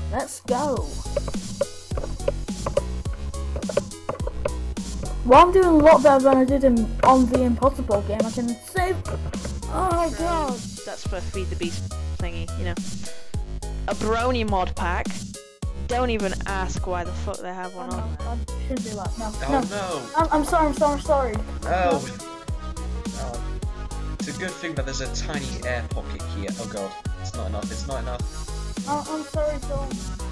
Let's go. Well, I'm doing a lot better than I did on the Impossible game. I can save. Oh god. That's for Feed the Beast thingy, you know. A Brony mod pack. Don't even ask why the fuck they have one on. I shouldn't do that. No. Oh no. I'm sorry. Oh. Oh. It's a good thing that there's a tiny air pocket here. Oh god. It's not enough. I'm sorry, Tom.